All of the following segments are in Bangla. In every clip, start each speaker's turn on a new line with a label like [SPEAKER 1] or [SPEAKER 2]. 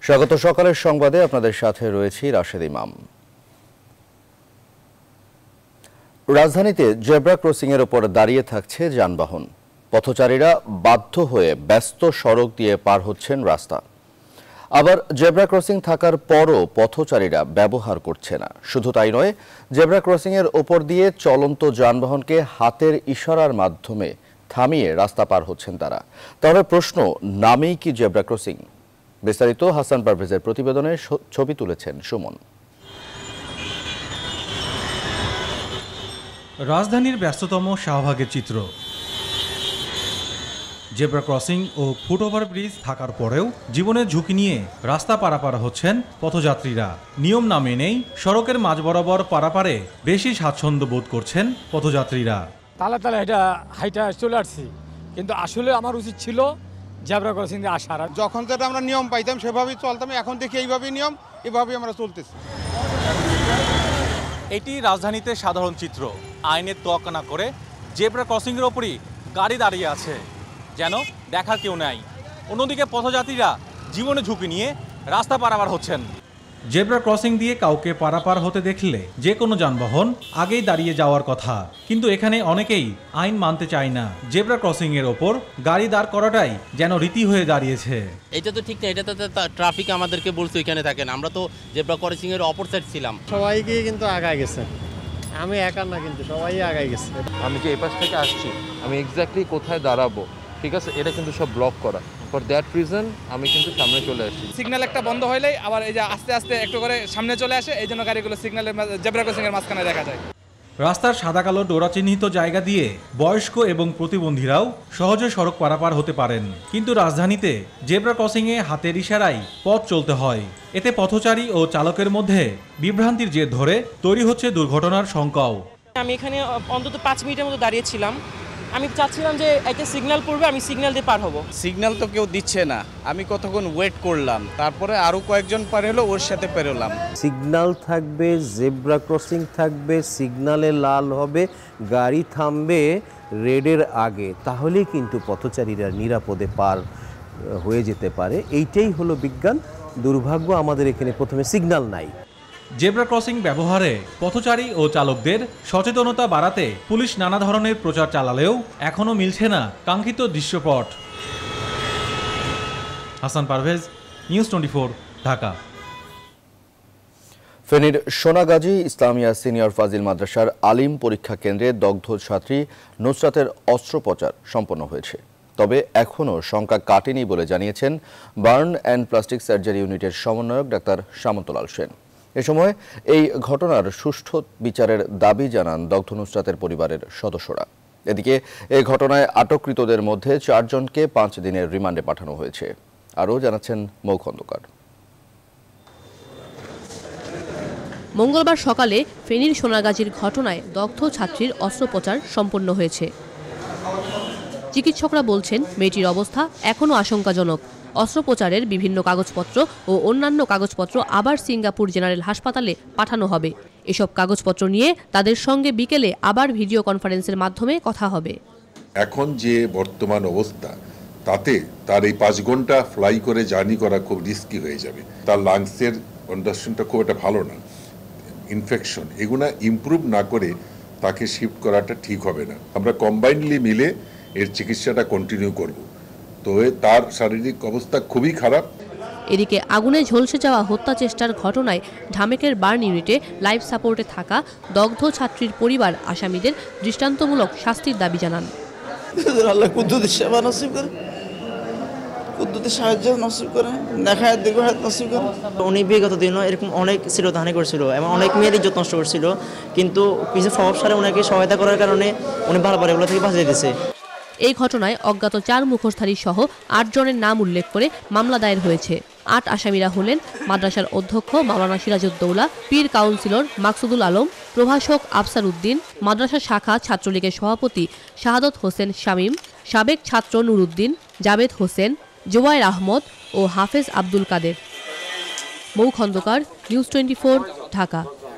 [SPEAKER 1] স্বাগত সকালের সংবাদে আপনাদের সাথে রয়েছি রাশেদ ইমাম। রাজধানীতে জেব্রা ক্রসিং এর উপর দাঁড়িয়ে থাকছে যানবাহন। পথচারীরা বাধ্য হয়ে ব্যস্ত সড়ক দিয়ে পার হচ্ছেন রাস্তা। আবার জেব্রা ক্রসিং থাকার পরও পথচারীরা ব্যবহার করছে না। শুধু তাই নয়, জেব্রা ক্রসিং এর উপর দিয়ে চলন্ত যানবাহনকে হাতের ইশারার মাধ্যমে থামিয়ে রাস্তা পার হচ্ছেন তারা। তাহলে প্রশ্ন, নামেই কি জেব্রা ক্রসিং? বিস্তারিত হাসান পারভেজের প্রতিবেদনে ছবি তুলেছেন সুমন।
[SPEAKER 2] রাজধানীর ব্যস্ততম শাহবাগের চিত্র। জেব্রা ক্রসিং ও ফুটওভার ব্রিজ থাকার পরেও জীবনের ঝুঁকি নিয়ে রাস্তা পারাপার হচ্ছেন পথযাত্রীরা। নিয়ম না মেনেই সড়কের মাঝ বরাবর পারাপারে বেশি স্বাচ্ছন্দ্য বোধ করছেন পথযাত্রীরা।
[SPEAKER 3] তালা এটা হাইটা চলে আসছি, কিন্তু আসলে আমার উচিত ছিল জেব্রা ক্রসিং দিয়ে আসার।
[SPEAKER 4] যখন যেটা আমরা নিয়ম পাইতাম সেভাবেই চলতাম, এখন দেখি এইভাবেই নিয়ম, এভাবেই আমরা চলতেছি।
[SPEAKER 2] এটি রাজধানীতে সাধারণ চিত্র। আইনের তোয়াক্কা না করে জেব্রা ক্রসিংয়ের ওপরই গাড়ি দাঁড়িয়ে আছে, যেন দেখার কেউ নাই। অন্যদিকে পথযাত্রীরা জীবনে ঝুঁকি নিয়ে রাস্তা পারাপার হচ্ছেন। জেব্রা ক্রসিং দিয়ে কাউকে পারাপার হতে দেখলে যে কোনো যানবাহন আগেই দাঁড়িয়ে যাওয়ার কথা, কিন্তু এখানে অনেকেই আইন মানতে চায় না। জেব্রা ক্রসিং এর ওপর গাড়ি দাঁড় করাটাই যেন রীতি হয়ে দাঁড়িয়েছে।
[SPEAKER 5] এটা তো ঠিক না, এটা তো ট্রাফিক আমাদেরকে বলছে ওইখানে থাকেন। আমরা তো জেব্রা ক্রসিং এর অপর সাইড ছিলাম।
[SPEAKER 6] সবাইকে কিন্তু আগায় গেছে, আমি একা না, কিন্তু সবাই আগায় গেছে।
[SPEAKER 7] আমি যে এপাশ থেকে আসছি, আমি এক্স্যাক্টলি কোথায় দাঁড়াবো, ঠিক আছে, এটা কিন্তু সব ব্লক করা। ফর দ্যাট রিজন আমি কিন্তু সামনে চলে আসছি।
[SPEAKER 8] সিগন্যাল একটা বন্ধ হইলেই আবার এই যে আস্তে আস্তে একটু করে সামনে চলে আসে, এই জন্য গাড়িগুলো সিগন্যালের জেব্রা ক্রসিং এর মাঝখানে দেখা যায়।
[SPEAKER 2] রাস্তার সাদা কালো ডোরা চিহ্নিত জায়গা দিয়ে বয়স্ক এবং প্রতিবন্ধীরাও সহজে সড়ক পারাপার হতে পারেন, কিন্তু রাজধানীতে জেব্রা ক্রসিংয়ে হাতের ইশারায় পথ চলতে হয়। এতে পথচারী ও চালকের মধ্যে বিভ্রান্তির জের ধরে তৈরি হচ্ছে দুর্ঘটনার শঙ্কাও।
[SPEAKER 9] আমি এখানে অন্তত 5 মিনিটের মতো দাঁড়িয়েছিলাম। আমি চাচ্ছিলাম যে একটা সিগন্যাল পড়বে, আমি সিগন্যাল দিয়ে পার হব।
[SPEAKER 10] সিগন্যাল তো কেউ দিচ্ছে না, আমি কতক্ষণ ওয়েট করলাম, তারপরে আরও কয়েকজন পার হলো, ওর সাথে পেরোলাম।
[SPEAKER 11] সিগন্যাল থাকবে, জেব্রা ক্রসিং থাকবে, সিগন্যালে লাল হবে, গাড়ি থামবে রেডের আগে, তাহলেই কিন্তু পথচারীরা নিরাপদে পার হয়ে যেতে পারে। এইটাই হলো বিজ্ঞান। দুর্ভাগ্য, আমাদের এখানে প্রথমে সিগন্যাল নাই।
[SPEAKER 2] জেব্রা ক্রসিং ব্যবহারে পথচারী ও চালকদের সচেতনতা বাড়াতে পুলিশ নানা ধরনের প্রচার চালালেও এখনও মিলছে না কাঙ্ক্ষিত দৃশ্যপট। হাসান পারভেজ, নিউজ 24, ঢাকা।
[SPEAKER 1] ফেনীর সোনাগাজী ইসলামিয়া সিনিয়র ফাজিল মাদ্রাসার আলিম পরীক্ষা কেন্দ্রে দগ্ধ ছাত্রী নুসরাতের অস্ত্রোপচার সম্পন্ন হয়েছে। তবে এখনও শঙ্কা কাটেনি বলে জানিয়েছেন বার্ন অ্যান্ড প্লাস্টিক সার্জারি ইউনিটের সমন্বয়ক ডাক্তার সামন্তলাল সেন। এ সময় এই ঘটনার সুষ্ঠু বিচারের দাবি জানান দগ্ধ নুসরাতের পরিবারের সদস্যরা। এদিকে এই ঘটনায় আটককৃতদের মধ্যে 4 জনকে 5 দিনের রিমান্ডে পাঠানো হয়েছে। আরও জানাচ্ছেন মৌ খন্দকার।
[SPEAKER 12] মঙ্গলবার সকালে ফেনীর সোনাগাজীর ঘটনায় দগ্ধ ছাত্রীর অস্ত্রোপচার সম্পন্ন হয়েছে। চিকিৎসকরা বলছেন মেয়েটির অবস্থা এখনও আশঙ্কাজনক। অস্ত্রোপচারের বিভিন্ন কাগজপত্র ও অন্যান্য কাগজপত্র আবার সিঙ্গাপুর জেনারেল হাসপাতালে পাঠানো হবে। এসব কাগজপত্র নিয়ে তাদের সঙ্গে বিকেলে আবার ভিডিও কনফারেন্সের মাধ্যমে কথা হবে।
[SPEAKER 13] এখন যে বর্তমান অবস্থা, তাতে তার এই 5 ঘন্টা ফ্লাই করে জার্নি করা খুব রিস্কি হয়ে যাবে। তার লাংসের কন্ডিশনটা খুব একটা ভালো না, ইনফেকশন, এগুলা ইমপ্রুভ না করে তাকে শিফট করাটা ঠিক হবে না। আমরা কম্বাইনলি মিলে এর চিকিৎসাটা কন্টিনিউ করব। তো তার শারীরিক অবস্থা খুবই খারাপ।
[SPEAKER 12] এদিকে আগুনে ঝলসে যাওয়া হত্যা চেষ্টার ঘটনায় ঢামেকের বার্ন ইউনিটে লাইফ সাপোর্টে থাকা দগ্ধ ছাত্রীর পরিবার আসামিদের দৃষ্টান্তমূলক শাস্তির দাবি জানান।
[SPEAKER 14] আল্লাহ কুদ্দুতের সেবা নসিব করে, কুদ্দুতের সাহায্য নসিব করে, নেখায় দীর্ঘায়িত নসিব করে।
[SPEAKER 9] উনি বিগত দিনও এরকম অনেক শ্লীলতাহানি করছিল এবং অনেক মেয়েদের যত্ন নষ্ট করছিল, কিন্তু কিছু প্রভাবশালী ওনাকে সহায়তা করার কারণে উনি বারবার এগুলো থেকে বাঁচিয়ে দিয়েছে।
[SPEAKER 12] এই ঘটনায় অজ্ঞাত 4 মুখোশধারী সহ 8 জনের নাম উল্লেখ করে মামলা দায়ের হয়েছে। 8 আসামিরা হলেন মাদ্রাসার অধ্যক্ষ মাওলানা সিরাজউদ্দৌলা, পীর কাউন্সিলর মাকসুদুল আলম, প্রভাষক আফসার উদ্দিন, মাদ্রাসা শাখা ছাত্রলীগের সভাপতি শাহাদত হোসেন শামীম, সাবেক ছাত্র নুরুদ্দিন, জাবেদ হোসেন, জোবায়ের আহমদ ও হাফেজ আব্দুল কাদের। মৌ খন্দকার, নিউজ 24, ঢাকা।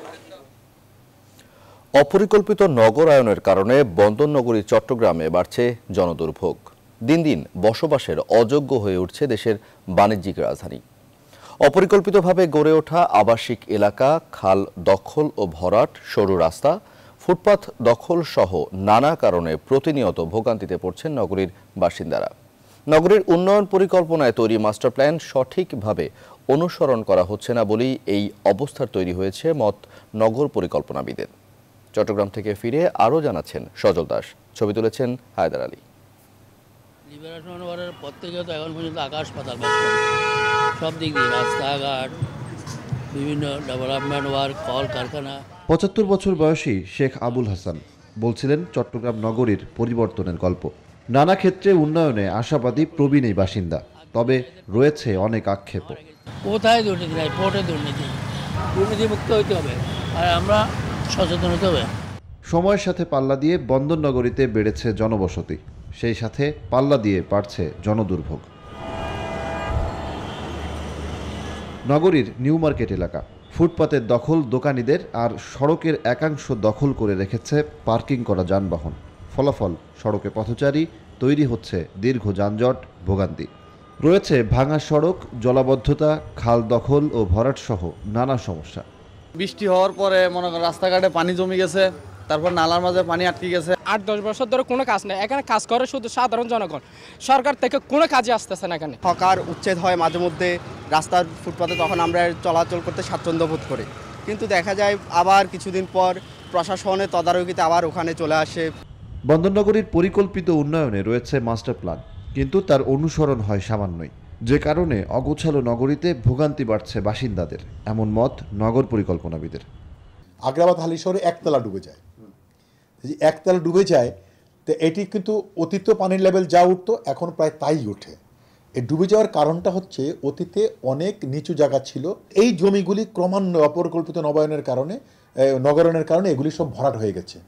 [SPEAKER 1] অপরিকল্পিত নগরায়নের কারণে বন্দরনগরী চট্টগ্রামে বাড়ছে জনদুর্ভোগ। দিন দিন বসবাসের অযোগ্য হয়ে উঠছে দেশের বাণিজ্যিক রাজধানী। অপরিকল্পিতভাবে গড়ে ওঠা আবাসিক এলাকা, খাল দখল ও ভরাট, সরু রাস্তা, ফুটপাত দখল সহ নানা কারণে প্রতিনিয়ত ভোগান্তিতে পড়ছেন নগরীর বাসিন্দারা। নগরীর উন্নয়ন পরিকল্পনায় তৈরি মাস্টার প্ল্যান সঠিকভাবে অনুসরণ করা হচ্ছে না বলেই এই অবস্থার তৈরি হয়েছে মত নগর পরিকল্পনাবিদের। চট্টগ্রাম থেকে ফিরে আরও জানাচ্ছেন সজল দাস, ছবি তুলেছেন হায়দার আলী।
[SPEAKER 15] লিবারেশন ওয়ার্ডের পর থেকে তো এখন পর্যন্ত আকাশ পাতাল সব দিক দিয়ে, রাস্তাঘাট, বিভিন্ন ডেভেলপমেন্ট ওয়ার্ক, কল কারখানা।
[SPEAKER 16] ৭৫ বছর বয়সী শেখ আবুল হাসান বলছিলেন চট্টগ্রাম নগরীর পরিবর্তনের গল্প। নানা ক্ষেত্রে উন্নয়নে আশাবাদী প্রবীণ এই বাসিন্দা, তবে রয়েছে অনেক আক্ষেপ।
[SPEAKER 15] কোথায় দুর্নীতি নাই, পোর্টে দুর্নীতিমুক্ত হইতে হবে, আর আমরা সচেতন হতে হবে।
[SPEAKER 16] সময়ের সাথে পাল্লা দিয়ে বন্দর নগরীতে বেড়েছে জনবসতি, সেই সাথে পাল্লা দিয়ে বাড়ছে জনদুর্ভোগ। নগরীর নিউ মার্কেট এলাকা, ফুটপাতের দখল দোকানিদের, আর সড়কের একাংশ দখল করে রেখেছে পার্কিং করা যানবাহন। ফলাফল, সড়কে পথচারী, তৈরি হচ্ছে দীর্ঘ যানজট, ভোগান্তি। রয়েছে ভাঙা সড়ক, জলাবদ্ধতা, খাল দখল ও ভরাট সহ নানা সমস্যা।
[SPEAKER 10] বৃষ্টি হওয়ার পরে মনে করেন রাস্তাঘাটে পানি জমে গেছে, তারপর নালার মাঝে পানি আটকে গেছে।
[SPEAKER 3] ৮-১০ বছর ধরে কোনো কাজ নেই এখানে, কাজ করে শুধু সাধারণ জনগণ, সরকার থেকে কোনো কাজে আসতেছে না এখানে।
[SPEAKER 17] হকার উচ্ছেদ হয় মাঝে মধ্যে রাস্তার ফুটপাতে, তখন আমরা চলাচল করতে স্বাচ্ছন্দ্য বোধ করি, কিন্তু দেখা যায় আবার কিছুদিন পর প্রশাসনের তদারকিতে আবার ওখানে চলে আসে।
[SPEAKER 16] বন্দরনগরীর পরিকল্পিত উন্নয়নে রয়েছে মাস্টার প্ল্যান, কিন্তু তার অনুসরণ হয় সামান্যই, যে কারণে অগোছালো নগরীতে ভোগান্তি বাড়ছে বাসিন্দাদের, এমন মত নগর পরিকল্পনাবিদের।
[SPEAKER 18] আগ্রাবাদ হালিশহরে একতলা ডুবে যায়, একতলা ডুবে যায়, তো এটি কিন্তু অতীত পানির লেভেল যা উঠতো এখন প্রায় তাই ওঠে। এই ডুবে যাওয়ার কারণটা হচ্ছে অতীতে অনেক নিচু জায়গা ছিল, এই জমিগুলি ক্রমান্বয়ে অপরিকল্পিত নগরায়নের কারণে এগুলি সব ভরাট হয়ে গেছে।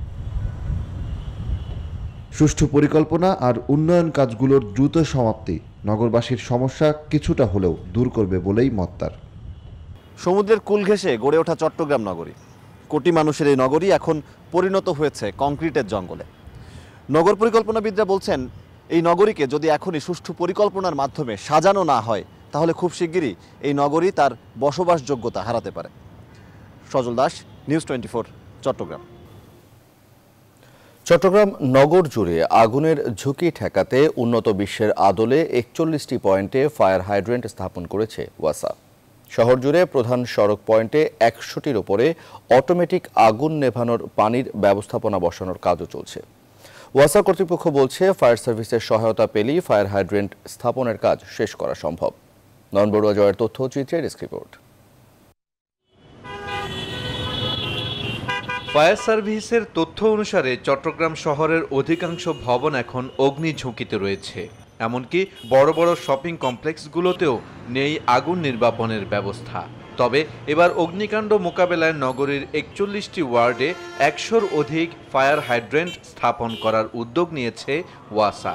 [SPEAKER 16] সুষ্ঠু পরিকল্পনা আর উন্নয়ন কাজগুলোর দ্রুত সমাপ্তি নগরবাসীর সমস্যা কিছুটা হলেও দূর করবে বলেই মত তার।
[SPEAKER 19] সমুদ্রের কূল ঘেঁষে গড়ে ওঠা চট্টগ্রাম নগরী, কোটি মানুষের এই নগরী এখন পরিণত হয়েছে কংক্রিটের জঙ্গলে। নগর পরিকল্পনাবিদরা বলছেন, এই নগরীকে যদি এখনই সুষ্ঠু পরিকল্পনার মাধ্যমে সাজানো না হয়, তাহলে খুব শিগগিরই এই নগরী তার বসবাসযোগ্যতা হারাতে পারে। সজল দাস, নিউজ 24, চট্টগ্রাম।
[SPEAKER 1] চট্টগ্রাম নগর জুড়ে আগুনের ঝুঁকি ঠেকাতে উন্নত বিশ্বের আদলে ৪১টি পয়েন্টে ফায়ার হাইড্রেন্ট স্থাপন করেছে ওয়াসা। শহর জুড়ে প্রধান সড়ক পয়েন্টে ১০০টির উপরে অটোমেটিক আগুন নেভানোর পানির ব্যবস্থাপনা বসানোর কাজও চলছে। ওয়াসা কর্তৃপক্ষ বলছে, ফায়ার সার্ভিসের সহায়তা পেলেই ফায়ার হাইড্রেন্ট স্থাপনের কাজ শেষ করা সম্ভব। নয়ন বড়ুয়া জয়ের তথ্যচিত্রে ডেস্ক রিপোর্ট।
[SPEAKER 20] ফায়ার সার্ভিসের তথ্য অনুসারে চট্টগ্রাম শহরের অধিকাংশ ভবন এখন অগ্নি ঝুঁকিতে রয়েছে। এমনকি বড় বড় শপিং কমপ্লেক্সগুলোতেও নেই আগুন নির্বাপনের ব্যবস্থা। তবে এবার অগ্নিকাণ্ড মোকাবেলায় নগরীর ৪১টি ওয়ার্ডে ১০০-র অধিক ফায়ার হাইড্রেন্ট স্থাপন করার উদ্যোগ নিয়েছে ওয়াসা।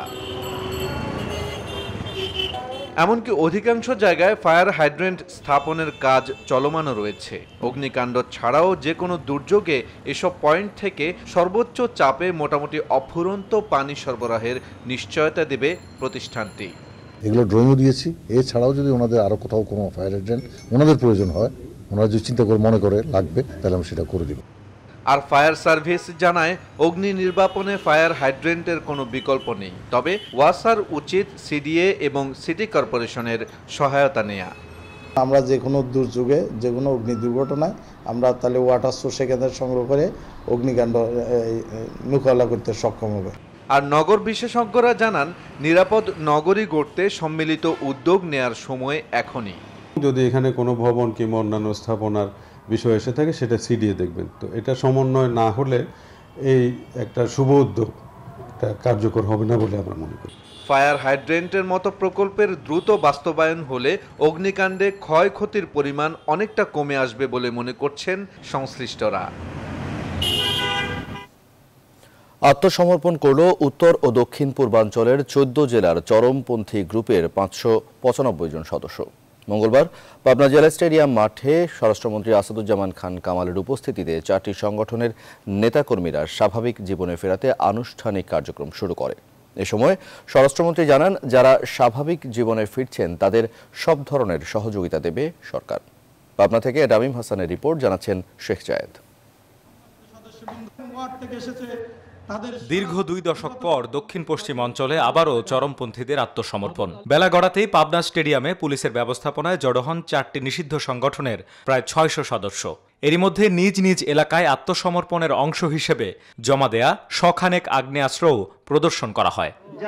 [SPEAKER 20] এমনকি অধিকাংশ জায়গায় ফায়ার হাইড্রেন্ট স্থাপনের কাজ চলমানও রয়েছে। অগ্নিকাণ্ড ছাড়াও যে কোনো দুর্যোগে এসব পয়েন্ট থেকে সর্বোচ্চ চাপে মোটামুটি অফুরন্ত পানি সরবরাহের নিশ্চয়তা দেবে প্রতিষ্ঠানটি।
[SPEAKER 21] এগুলো ড্রয়িংও দিয়েছি। এছাড়াও যদি ওনাদের আরও কোথাও কোনো ফায়ার হাইড্রেন্ট ওনাদের প্রয়োজন হয়, ওনারা যদি চিন্তা করে মনে করে লাগবে, তাহলে আমি সেটা করে দিব।
[SPEAKER 20] আর ফায়ার সার্ভিস জানায়, অগ্নি নির্বাপনে ফায়ার হাইড্রেন্টের কোনো বিকল্প নেই। তবে ওয়াসার উচিত সিডিএ এবং সিটি কর্পোরেশনের সহায়তা নেওয়া।
[SPEAKER 14] আমরা যে কোনো দুর্যোগে, যে কোনো অগ্নি দুর্ঘটনায় আমরা তাহলে ওয়াটার সোর্স সেখানে সংগ্রহ করে অগ্নিকাণ্ড মোকাবেলা করতে সক্ষম হবে।
[SPEAKER 20] আর নগর বিশেষজ্ঞরা জানান, নিরাপদ নগরী গড়তে সম্মিলিত উদ্যোগ নেয়ার সময় এখনই।
[SPEAKER 22] যদি এখানে কোনো ভবন কিংবা অন্যান্য স্থাপনার বিষয় এসে থাকে, সেটা সিডিএ দেখবেন। তো এটা সমন্বয় না হলে এই একটা শুভ উদ্যোগ কার্যকর হবে না বলে আমরা মনে করি।
[SPEAKER 20] ফায়ার হাইড্রেন্টের মতো প্রকল্পের দ্রুত বাস্তবায়ন হলে অগ্নিকাণ্ডে ক্ষয়ক্ষতির পরিমাণ অনেকটা কমে আসবে বলে মনে করছেন সংশ্লিষ্টরা।
[SPEAKER 1] আত্মসমর্পণ করল উত্তর ও দক্ষিণ পূর্বাঞ্চলের ১৪ জেলার চরমপন্থী গ্রুপের ৫৯৫ জন সদস্য। মঙ্গলবার পাবনা জেলা স্টেডিয়াম মাঠে স্বরাষ্ট্রমন্ত্রী আসাদুজ্জামান খান কামালের উপস্থিতিতে ৪টি সংগঠনের নেতাকর্মীরা স্বাভাবিক জীবনে ফেরাতে আনুষ্ঠানিক কার্যক্রম শুরু করে। এ সময় স্বরাষ্ট্রমন্ত্রী জানান, যারা স্বাভাবিক জীবনে ফিরছেন তাদের সব ধরনের সহযোগিতা দেবে সরকার। পাবনা থেকে রামিম হাসানের রিপোর্ট, জানাচ্ছেন শেখ জায়েদ।
[SPEAKER 4] দীর্ঘ 2 দশক পর দক্ষিণ পশ্চিম অঞ্চলে আবারও চরমপন্থীদের আত্মসমর্পণ। বেলা গড়াতেই পাবনা স্টেডিয়ামে পুলিশের ব্যবস্থাপনায় জড়ো হন 4টি নিষিদ্ধ সংগঠনের প্রায় 600 সদস্য। এরই মধ্যে নিজ নিজ এলাকায় আত্মসমর্পণের অংশ হিসেবে জমা দেয়া শখানেক আগ্নেয়াস্ত্রও প্রদর্শন করা হয়।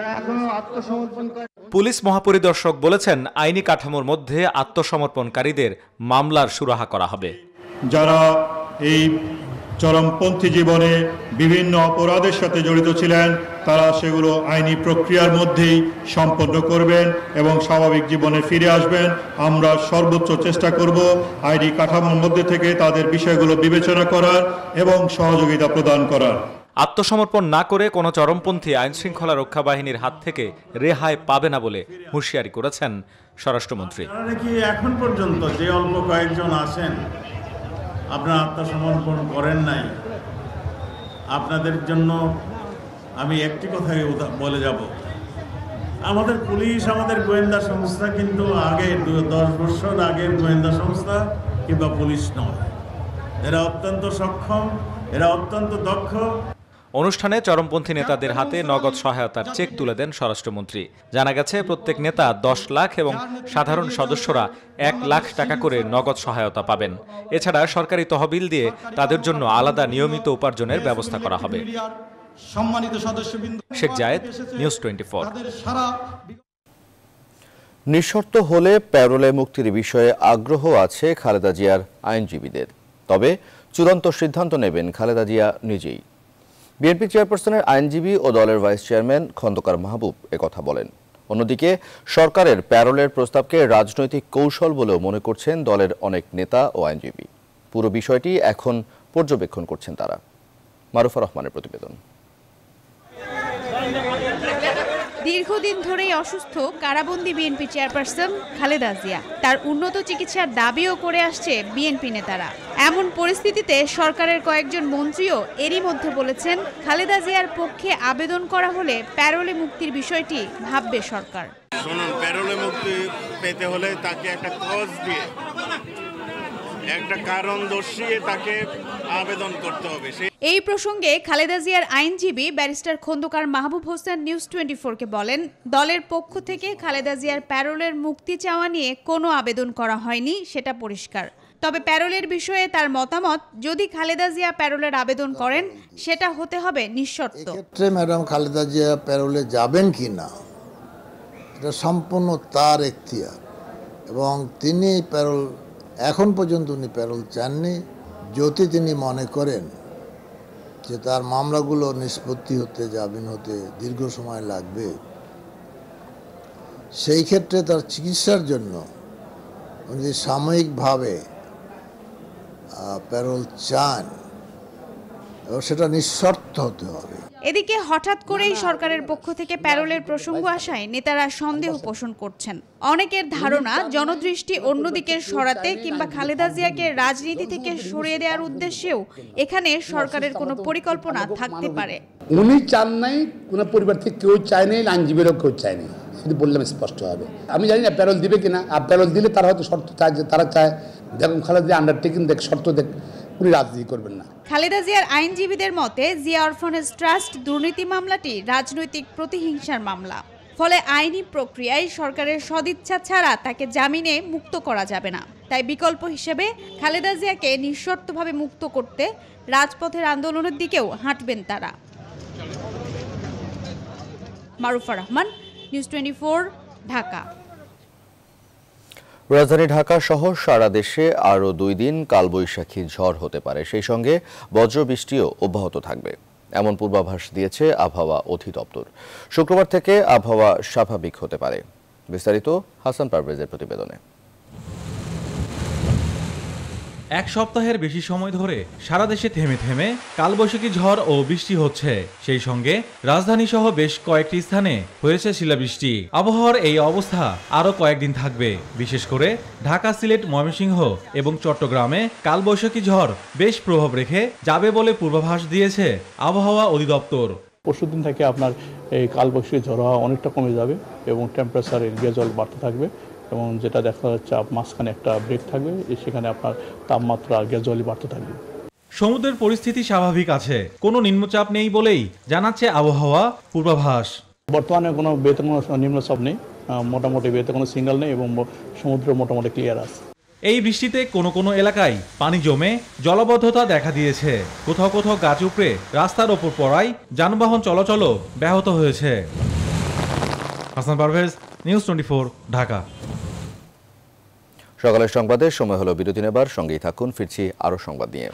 [SPEAKER 4] পুলিশ মহাপরিদর্শক বলেছেন, আইনি কাঠামোর মধ্যে আত্মসমর্পণকারীদের মামলার সুরাহা করা হবে।
[SPEAKER 5] যারা এই চরমপন্থী জীবনে বিভিন্ন অপরাধের সাথে জড়িত ছিলেন, তারা সেগুলো আইনি প্রক্রিয়ার মধ্যেই সম্পন্ন করবেন এবং স্বাভাবিক জীবনে ফিরে আসবেন। আমরা সর্বোচ্চ চেষ্টা করব আইনি কাঠামোর মধ্যে থেকে তাদের বিষয়গুলো বিবেচনা করার এবং সহযোগিতা প্রদান করার।
[SPEAKER 4] আত্মসমর্পণ না করে কোনো চরমপন্থী আইনশৃঙ্খলা রক্ষা বাহিনীর হাত থেকে রেহাই পাবে না বলে হুঁশিয়ারি করেছেন স্বরাষ্ট্রমন্ত্রী।
[SPEAKER 23] এখন পর্যন্ত যে অল্প কয়েকজন আসেন আপনারা আত্মসমর্পণ করেন নাই, আপনাদের জন্য আমি একটি কথাই বলে যাব, আমাদের পুলিশ, আমাদের গোয়েন্দা সংস্থা কিন্তু আগে 10 বছর আগের গোয়েন্দা সংস্থা কিংবা পুলিশ নয়। এরা অত্যন্ত সক্ষম, এরা অত্যন্ত দক্ষ।
[SPEAKER 4] অনুষ্ঠানে চরমপন্থী নেতাদের হাতে নগদ সহায়তার চেক তুলে দেন স্বরাষ্ট্রমন্ত্রী। জানা গেছে, প্রত্যেক নেতা 10 লাখ এবং সাধারণ সদস্যরা 1 লাখ টাকা করে নগদ সহায়তা পাবেন। এছাড়া সরকারি তহবিল দিয়ে তাদের জন্য আলাদা নিয়মিত উপার্জনের ব্যবস্থা করা হবে। শেখ জায়েদ, নিউজ 24।
[SPEAKER 1] নিঃশর্ত হলে প্যারোলে মুক্তির বিষয়ে আগ্রহ আছে খালেদা জিয়ার আইনজীবীদের, তবে চূড়ান্ত সিদ্ধান্ত নেবেন খালেদা জিয়া নিজেই। বিএনপি চেয়ারপারসনের আইনজীবী ও দলের ভাইস চেয়ারম্যান খন্দকার মাহবুব একথা বলেন। অন্যদিকে সরকারের প্যারোলের প্রস্তাবকে রাজনৈতিক কৌশল বলেও মনে করছেন দলের অনেক নেতা ও আইনজীবী। পুরো বিষয়টি এখন পর্যবেক্ষণ করছেন তারা। মারুফা রহমানের প্রতিবেদন।
[SPEAKER 24] দীর্ঘদিন ধরেই অসুস্থ কারাবন্দী বিএনপি চেয়ারপারসন খালেদা জিয়া। তার উন্নত চিকিৎসার দাবিও করে আসছে বিএনপি নেতারা। এমন পরিস্থিতিতে সরকারের কয়েকজন মন্ত্রীও এরই মধ্যে বলেছেন, খালেদা জিয়ার পক্ষে আবেদন করা হলে প্যারোলে মুক্তির বিষয়টি ভাববে সরকার।
[SPEAKER 25] শুনুন, প্যারোলে মুক্তি পেতে হলে তাকে একটা কজ দিয়ে, একটা কারণ দর্শিয়ে তাকে আবেদন করতে হবে।
[SPEAKER 24] এই প্রসঙ্গে খালেদা জিয়ার আইনজীবী ব্যারিস্টার খন্দকার মাহবুব হোসেন নিউজ 24-কে বলেন, দলের পক্ষ থেকে খালেদা জিয়ার প্যারোলের মুক্তি চাওয়া নিয়ে কোনো আবেদন করা হয়নি, সেটা পরিষ্কার। তবে প্যারোলের বিষয়ে তার মতামত, যদি খালেদা জিয়া প্যারোলের আবেদন করেন সেটা হতে হবে নিঃশর্ত।
[SPEAKER 26] এক্ষেত্রে ম্যাডাম খালেদা জিয়া প্যারোলে যাবেন কি না এটা সম্পূর্ণ তার এখতিয়ার, এবং তিনি প্যারোল, এখন পর্যন্ত উনি প্যারোল চাননি। যদি তিনি মনে করেন যে তার মামলাগুলো নিষ্পত্তি হতে, জামিন হতে দীর্ঘ সময় লাগবে, সেই ক্ষেত্রে তার চিকিৎসার জন্য উনি সাময়িকভাবে প্যারোল চান, এবং সেটা নিঃশর্ত হতে হবে।
[SPEAKER 24] এদিকে হঠাৎ করেই সরকারের পক্ষ থেকে প্যারোলের প্রসঙ্গ আসায় নেতারা সন্দেহ পোষণ করছেন। অনেকের ধারণা, জনদৃষ্টি অন্যদিকে সরাতে কিংবা খালেদা জিয়াকে রাজনীতি থেকে সরিয়ে দেওয়ার উদ্দেশ্যেও এখানে সরকারের কোনো পরিকল্পনা থাকতে পারে।
[SPEAKER 27] উনি চান নাই, কোনো পরিবার থেকে কেউ চায় নাই, আইনজীবীরাও কেউ চায়নি, কিন্তু বললাম স্পষ্ট হবে। আমি জানি না প্যারোল দিবে কিনা, আর প্যারোল দিলে তারা হয়তো শর্ত চায়, যে তারা চায় দেখুন খালেদা জিয়া আন্ডারটেকিং দেখ, শর্ত দেখ, উনি রাজনীতি করবেন না।
[SPEAKER 24] খালেদা জিয়ার আইনজীবীদের মতে, জিয়া অরফানেজ ট্রাস্ট দুর্নীতি মামলাটি রাজনৈতিক প্রতিহিংসার মামলা। ফলে আইনি প্রক্রিয়ায় সরকারের সদিচ্ছা ছাড়া তাকে জামিনে মুক্ত করা যাবে না। তাই বিকল্প হিসেবে খালেদা জিয়াকে নিঃশর্তভাবে মুক্ত করতে রাজপথের আন্দোলনের দিকেও হাঁটবেন তারা। মারুফা রহমান, নিউজ 24, ঢাকা।
[SPEAKER 1] রাজধানী ঢাকা সহ সারা দেশে আরও 2 দিন কালবৈশাখী ঝড় হতে পারে, সেই সঙ্গে বজ্রবৃষ্টিও অব্যাহত থাকবে, এমন পূর্বাভাস দিয়েছে আবহাওয়া অধিদপ্তর। শুক্রবার থেকে আবহাওয়া স্বাভাবিক হতে পারে। বিস্তারিত হাসান পারভেজের প্রতিবেদনে।
[SPEAKER 2] এক সপ্তাহের বেশি সময় ধরে সারা দেশে থেমে থেমে কালবৈশাখী ঝড় ও বৃষ্টি হচ্ছে, সেই সঙ্গে রাজধানী সহ বেশ কয়েকটি স্থানে হয়েছে শিলাবৃষ্টি। আবহাওয়ার এই অবস্থা আরও কয়েকদিন থাকবে। বিশেষ করে ঢাকা, সিলেট, ময়মনসিংহ এবং চট্টগ্রামে কালবৈশাখী ঝড় বেশ প্রভাব রেখে যাবে বলে পূর্বাভাস দিয়েছে আবহাওয়া অধিদপ্তর।
[SPEAKER 6] পরশুদিন থেকে আপনার এই কালবৈশাখী ঝড় হওয়া অনেকটা কমে যাবে এবং টেম্পারেচারের গ্যাজুয়াল বাড়তে থাকবে এবং যেটা দেখা যাচ্ছে মাঝখানে একটা ব্রেক থাকবে, সেখানে আপনার তাপমাত্রা গ্যাজুয়ালি বাড়তে থাকবে।
[SPEAKER 2] সমুদ্রের পরিস্থিতি স্বাভাবিক আছে, কোনো নিম্নচাপ নেই বলেই জানাচ্ছে আবহাওয়া পূর্বাভাস।
[SPEAKER 6] বর্তমানে কোনো বেতে কোনো নিম্নচাপ নেই, মোটামুটি বেতে কোনো সিগন্যাল নেই এবং সমুদ্র মোটামুটি ক্লিয়ার আছে।
[SPEAKER 2] এই বৃষ্টিতে কোনো কোনো এলাকায় পানি জমে জলাবদ্ধতা দেখা দিয়েছে, কোথাও কোথাও গাছ উপড়ে রাস্তার ওপর পড়ায় যানবাহন চলাচলও ব্যাহত হয়েছে। হাসান পারভেজ, নিউজ 24, ঢাকা।
[SPEAKER 1] সকালের সংবাদের সময় হলো বিরতি নেবার, সঙ্গেই থাকুন, ফিরছি আরও সংবাদ নিয়ে।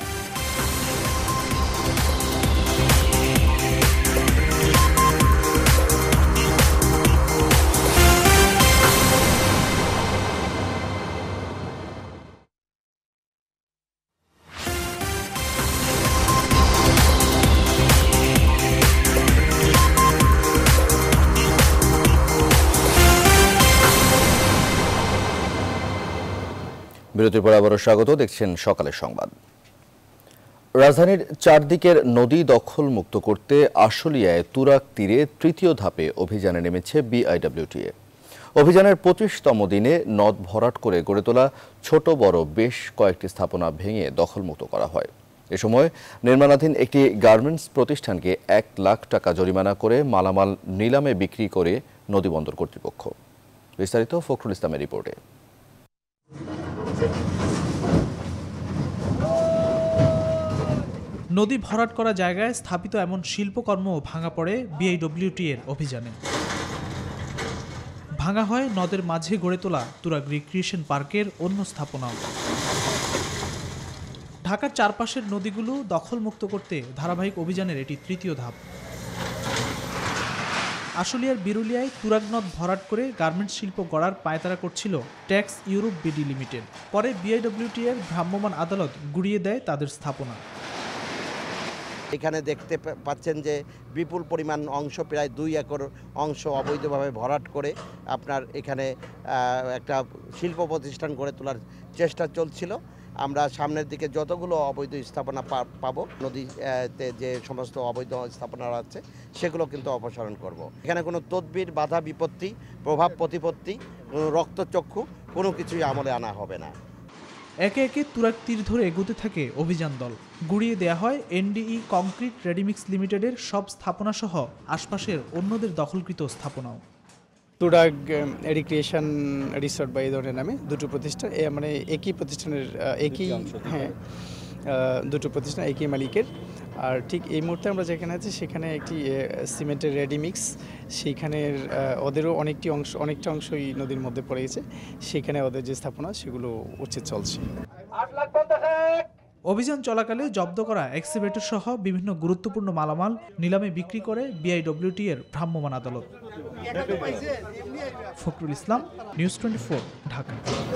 [SPEAKER 1] বিরতির পর আবারও স্বাগত, দেখছেন সকালের সংবাদ। রাজধানীর চারদিকের নদী দখল মুক্ত করতে আশুলিয়ায় তুরাগ তীরে তৃতীয় ধাপে অভিযানে নেমেছে বিআইডব্লিউটিএ। অভিযানের 25তম দিনে নদ ভরাট করে গড়ে তোলা ছোট বড় বেশ কয়েকটি স্থাপনা ভেঙে দখলমুক্ত করা হয়। এ সময় নির্মাণাধীন একটি গার্মেন্টস প্রতিষ্ঠানকে 1 লাখ টাকা জরিমানা করে মালামাল নিলামে বিক্রি করে নদীবন্দর কর্তৃপক্ষ। বিস্তারিত ফখরুল ইসলামের রিপোর্টে।
[SPEAKER 7] নদী ভরাট করা জায়গায় স্থাপিত এমন শিল্পকর্ম ভাঙা পড়ে বিআইডব্লিউটি-এর অভিযানে। ভাঙা হয় নদের মাঝে গড়ে তোলা তুরাগ রিক্রিয়েশন পার্কের অন্য স্থাপনাও। ঢাকার চারপাশের নদীগুলো দখলমুক্ত করতে ধারাবাহিক অভিযানের এটি তৃতীয় ধাপ। আশুলিয়ার বিরুলিয়ায় তুরাগ নদ ভরাট করে গার্মেন্টস শিল্প গড়ার পায়তারা করছিল ট্যাক্স ইউরোপ বিডি লিমিটেড। পরে বিআইডব্লিউটি-এর ভ্রাম্যমাণ আদালত গুড়িয়ে দেয় তাদের স্থাপনা।
[SPEAKER 8] এখানে দেখতে পাচ্ছেন যে বিপুল পরিমাণ অংশ, প্রায় 2 একর অংশ অবৈধভাবে ভরাট করে আপনার এখানে একটা শিল্প প্রতিষ্ঠান গড়ে তোলার চেষ্টা চলছিল। আমরা সামনের দিকে যতগুলো অবৈধ স্থাপনা পাবো, নদীতে যে সমস্ত অবৈধ স্থাপনা আছে সেগুলো কিন্তু অপসারণ করব। এখানে কোনো তদবির, বাধা বিপত্তি, প্রভাব প্রতিপত্তি, রক্তচক্ষু কোনো কিছুই আমলে আনা হবে না।
[SPEAKER 7] একে একে তুরাগ তীর ধরে এগোতে থাকে অভিযান দল। গুড়িয়ে দেয়া হয় এনডিই কংক্রিট রেডিমিক্স লিমিটেডের সব স্থাপনা সহ আশপাশের অন্যদের দখলকৃত স্থাপনাও।
[SPEAKER 9] তুরাগ রিক্রিয়েশন রিসোর্ট বা এই ধরনের নামে দুটো প্রতিষ্ঠান, মানে একই প্রতিষ্ঠানের দুটো প্রতিষ্ঠান একই মালিকের। আর ঠিক এই মুহূর্তে আমরা যেখানে আছি সেখানে একটি সিমেন্টের রেডিমিক্স, সেইখানের ওদেরও অনেকটা অংশই নদীর মধ্যে পড়ে গেছে। সেখানে ওদের যে স্থাপনা সেগুলো উচ্ছেদ চলছে।
[SPEAKER 7] অভিযান চলাকালে জব্দ করা এক্সিভেটর সহ বিভিন্ন গুরুত্বপূর্ণ মালামাল নিলামে বিক্রি করে বিআইডব্লিউটি-এর ভ্রাম্যমাণ আদালত। ফখরুল ইসলাম, নিউজ 24, ঢাকা।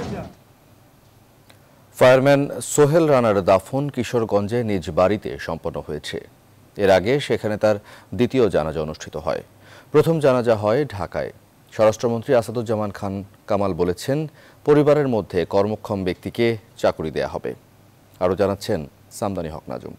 [SPEAKER 1] ফায়ারম্যান সোহেল রানার দাফন কিশোরগঞ্জে নিজ বাড়িতে সম্পন্ন হয়েছে। এর আগে সেখানে তার দ্বিতীয় জানাজা অনুষ্ঠিত হয়। প্রথম জানাজা হয় ঢাকায়। স্বরাষ্ট্রমন্ত্রী আসাদুজ্জামান খান কামাল বলেছেন, পরিবারের মধ্যে কর্মক্ষম ব্যক্তিকে চাকরি দেয়া হবে। আরও জানাচ্ছেন সামদানি হক নাজুম।